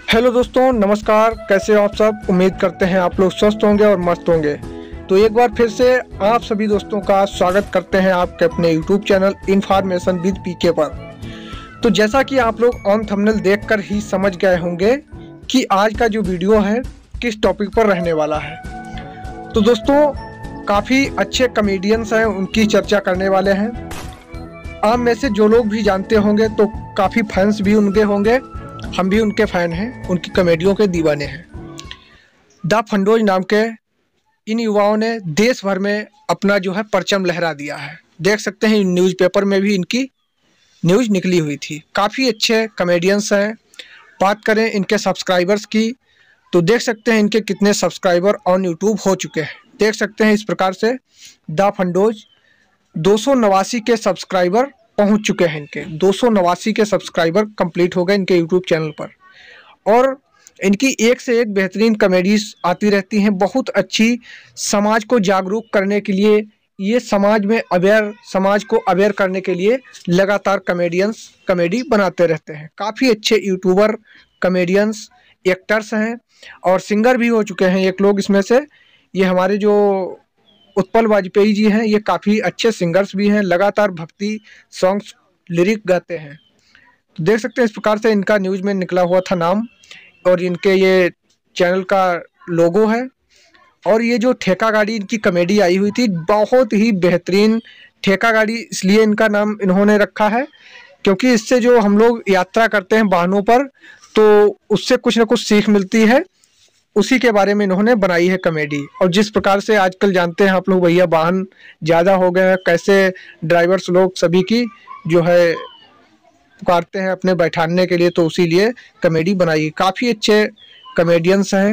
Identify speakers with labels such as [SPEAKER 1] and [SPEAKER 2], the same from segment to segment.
[SPEAKER 1] Hello दोस्तों, नमस्कार। कैसे हो आप सब? उम्मीद करते हैं आप लोग स्वस्थ होंगे और मस्त होंगे। तो एक बार फिर से आप सभी दोस्तों का स्वागत करते हैं आपके अपने YouTube channel information with PK पर। तो जैसा कि आप लोग ऑन थंबनेल देखकर ही समझ गए होंगे कि आज का जो वीडियो है किस टॉपिक पर रहने वाला है। तो दोस्तों, काफ़ी अच्छे कॉमेडियंस हैं, उनकी चर्चा करने वाले हैं। आप में से जो लोग भी जानते होंगे तो काफ़ी फैंस भी उनके होंगे, हम भी उनके फ़ैन हैं, उनकी कॉमेडियों के दीवाने हैं। द फंडोज नाम के इन युवाओं ने देश भर में अपना जो है परचम लहरा दिया है। देख सकते हैं न्यूज़पेपर में भी इनकी न्यूज़ निकली हुई थी। काफ़ी अच्छे कॉमेडियंस हैं। बात करें इनके सब्सक्राइबर्स की तो देख सकते हैं इनके कितने सब्सक्राइबर ऑन यूट्यूब हो चुके हैं। देख सकते हैं इस प्रकार से द फंडोज 289 के सब्सक्राइबर पहुंच चुके हैं। इनके 289 के सब्सक्राइबर कंप्लीट हो गए इनके यूट्यूब चैनल पर। और इनकी एक से एक बेहतरीन कॉमेडीज आती रहती हैं, बहुत अच्छी। समाज को जागरूक करने के लिए, ये समाज को अवेयर करने के लिए लगातार कॉमेडियंस कॉमेडी बनाते रहते हैं। काफ़ी अच्छे यूट्यूबर, कॉमेडियंस, एक्टर्स हैं और सिंगर भी हो चुके हैं एक लोग इसमें से। ये हमारे जो उत्पल वाजपेयी जी हैं, ये काफ़ी अच्छे सिंगर्स भी हैं, लगातार भक्ति सॉन्ग्स लिरिक गाते हैं। तो देख सकते हैं इस प्रकार से इनका न्यूज़ में निकला हुआ था नाम, और इनके ये चैनल का लोगो है। और ये जो ठेका गाड़ी इनकी कॉमेडी आई हुई थी, बहुत ही बेहतरीन। ठेका गाड़ी इसलिए इनका नाम इन्होंने रखा है क्योंकि इससे जो हम लोग यात्रा करते हैं वाहनों पर, तो उससे कुछ ना कुछ सीख मिलती है। उसी के बारे में इन्होंने बनाई है कॉमेडी। और जिस प्रकार से आजकल जानते हैं आप लोग भैया, वाहन ज़्यादा हो गए हैं, कैसे ड्राइवर्स लोग सभी की जो है पुकारते हैं अपने बैठाने के लिए, तो उसी लिए कॉमेडी बनाई। काफ़ी अच्छे कॉमेडियंस हैं।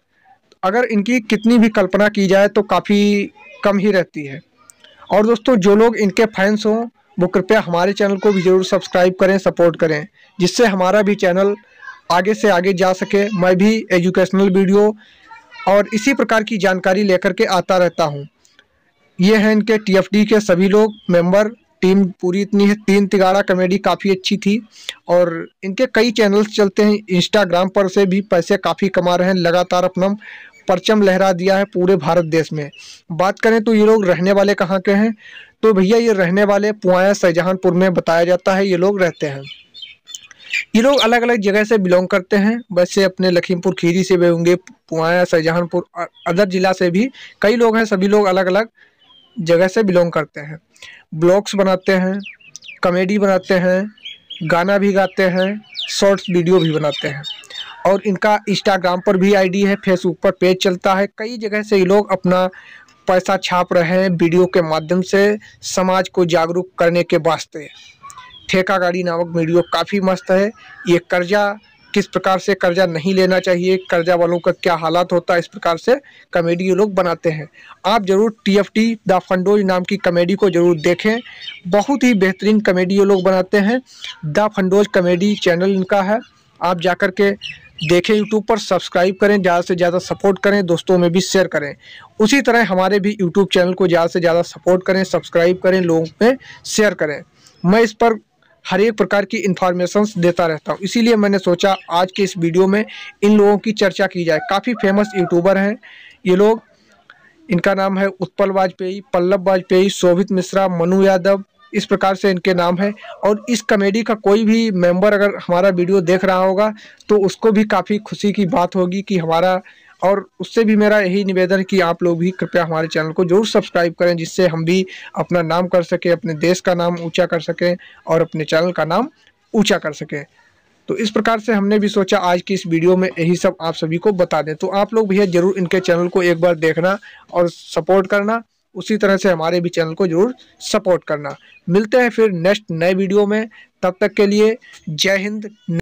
[SPEAKER 1] अगर इनकी कितनी भी कल्पना की जाए तो काफ़ी कम ही रहती है। और दोस्तों, जो लोग इनके फैंस हों वो कृपया हमारे चैनल को भी ज़रूर सब्सक्राइब करें, सपोर्ट करें, जिससे हमारा भी चैनल आगे से आगे जा सके। मैं भी एजुकेशनल वीडियो और इसी प्रकार की जानकारी लेकर के आता रहता हूँ। ये हैं इनके टीएफडी के सभी लोग मेंबर। टीम पूरी इतनी है। 3 तिगाड़ा कॉमेडी काफ़ी अच्छी थी। और इनके कई चैनल्स चलते हैं, इंस्टाग्राम पर से भी पैसे काफ़ी कमा रहे हैं। लगातार अपना परचम लहरा दिया है पूरे भारत देश में। बात करें तो ये लोग रहने वाले कहाँ के हैं, तो भैया ये रहने वाले पुआया शाहजहांपुर में बताया जाता है ये लोग रहते हैं। ये लोग अलग अलग जगह से बिलोंग करते हैं। वैसे अपने लखीमपुर खीरी से भी होंगे, पुआया शाहजहांपुर, अदर जिला से भी कई लोग हैं। सभी लोग अलग अलग जगह से बिलोंग करते हैं। ब्लॉग्स बनाते हैं, कॉमेडी बनाते हैं, गाना भी गाते हैं, शॉर्ट्स वीडियो भी बनाते हैं। और इनका इंस्टाग्राम पर भी आईडी है, फेसबुक पर पेज चलता है। कई जगह से ये लोग अपना पैसा छाप रहे हैं वीडियो के माध्यम से, समाज को जागरूक करने के वास्ते। ठेका गाड़ी नामक वीडियो काफ़ी मस्त है। ये कर्जा, किस प्रकार से कर्जा नहीं लेना चाहिए, कर्जा वालों का क्या हालात होता है, इस प्रकार से कॉमेडी ये लोग बनाते हैं। आप ज़रूर टीएफटी द फंडोज नाम की कॉमेडी को ज़रूर देखें। बहुत ही बेहतरीन कॉमेडी ये लोग बनाते हैं। द फंडोज कॉमेडी चैनल इनका है, आप जाकर के देखें यूट्यूब पर, सब्सक्राइब करें, ज़्यादा से ज़्यादा सपोर्ट करें, दोस्तों में भी शेयर करें। उसी तरह हमारे भी यूट्यूब चैनल को ज़्यादा से ज़्यादा सपोर्ट करें, सब्सक्राइब करें, लोगों में शेयर करें। मैं इस पर हर एक प्रकार की इन्फॉर्मेशंस देता रहता हूँ, इसीलिए मैंने सोचा आज के इस वीडियो में इन लोगों की चर्चा की जाए। काफ़ी फेमस यूट्यूबर हैं ये लोग। इनका नाम है उत्पल वाजपेयी, पल्लव वाजपेयी, शोभित मिश्रा, मनु यादव, इस प्रकार से इनके नाम है। और इस कॉमेडी का कोई भी मेंबर अगर हमारा वीडियो देख रहा होगा तो उसको भी काफ़ी खुशी की बात होगी कि हमारा, और उससे भी मेरा यही निवेदन है कि आप लोग भी कृपया हमारे चैनल को जरूर सब्सक्राइब करें, जिससे हम भी अपना नाम कर सकें, अपने देश का नाम ऊंचा कर सकें और अपने चैनल का नाम ऊंचा कर सकें। तो इस प्रकार से हमने भी सोचा आज की इस वीडियो में यही सब आप सभी को बता दें। तो आप लोग भैया जरूर इनके चैनल को एक बार देखना और सपोर्ट करना। उसी तरह से हमारे भी चैनल को जरूर सपोर्ट करना। मिलते हैं फिर नेक्स्ट नए वीडियो में, तब तक के लिए जय हिंद।